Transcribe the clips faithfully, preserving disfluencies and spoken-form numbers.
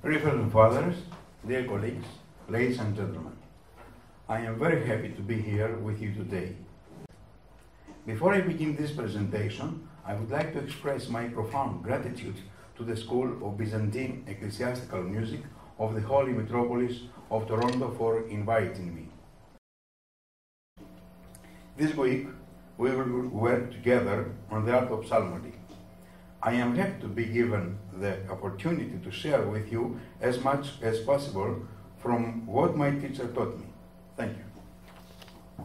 Reverend Fathers, dear colleagues, ladies and gentlemen, I am very happy to be here with you today. Before I begin this presentation, I would like to express my profound gratitude to the School of Byzantine Ecclesiastical Music of the Holy Metropolis of Toronto for inviting me. This week, we will work together on the art of psalmody. I am happy to be given the opportunity to share with you as much as possible from what my teacher taught me. Thank you.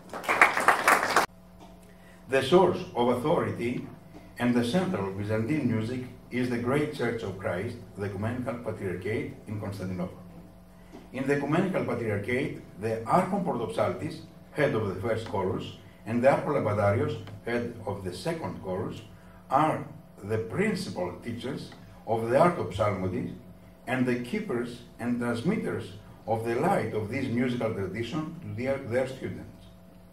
The source of authority and the center of Byzantine music is the great Church of Christ, the Ecumenical Patriarchate in Constantinople. In the Ecumenical Patriarchate, the Archon-Pordopsaltis, head of the first chorus, and the Archon-Labadarios, head of the second chorus, are the principal teachers of the art of psalmody and the keepers and transmitters of the light of this musical tradition to their, their students.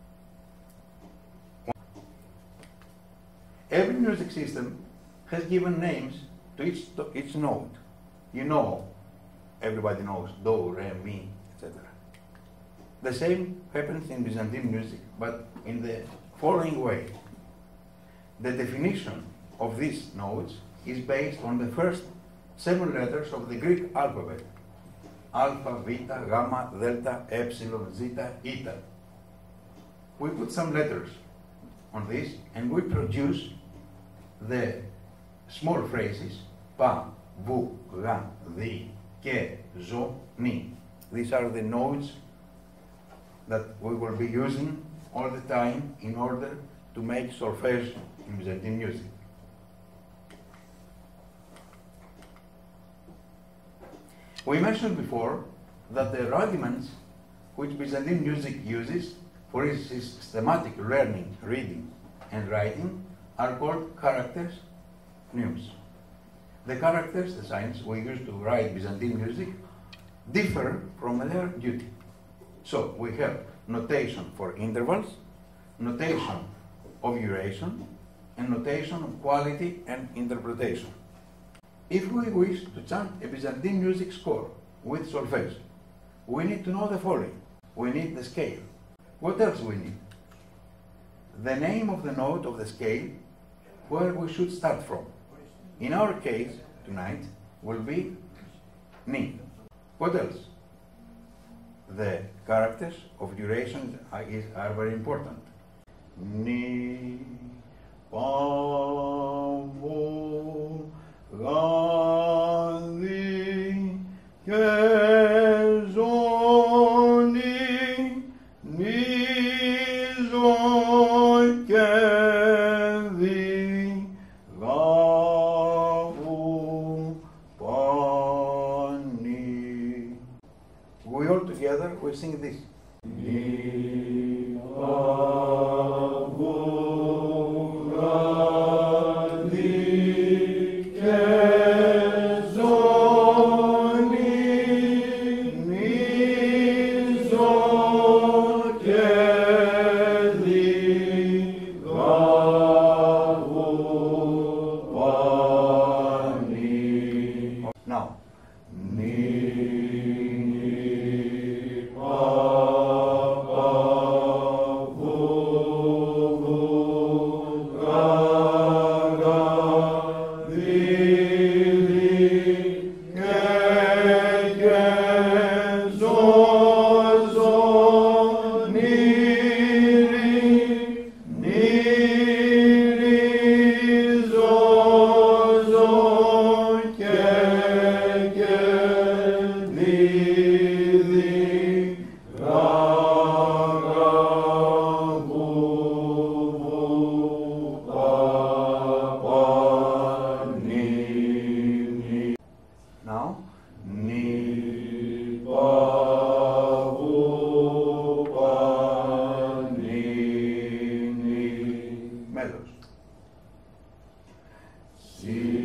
Every music system has given names to each, to each note. You know, everybody knows do, re, mi, et cetera. The same happens in Byzantine music, but in the following way. The definition of these notes is based on the first seven letters of the Greek alphabet: alpha, beta, gamma, delta, epsilon, zeta, eta. We put some letters on this and we produce the small phrases pa, vu, ga, di, ke, zo, ni. These are the notes that we will be using all the time in order to make solfege in Byzantine music. We mentioned before that the rudiments which Byzantine music uses for its systematic learning, reading, and writing are called characters, neumes. The characters, the signs we use to write Byzantine music, differ from their duty. So we have notation for intervals, notation of duration, and notation of quality and interpretation. If we wish to chant a Byzantine music score with solfege, we need to know the following. We need the scale. What else we need? The name of the note of the scale where we should start from. In our case, tonight, will be ni. What else? The characters of duration are, is, are very important. Ni, pa, vo, ga, di, ke, zo, ni, ni, zo, ke, di, ga, vu, pa, ni. We all together we sing this. Ni, pa, vu, ga, di, ke, zo, ni, ni, zo, ke, di, ga, vu, pa, ni. Now, ni. Now, ni, pa, vu, pa, ni, ni. Melos. Si.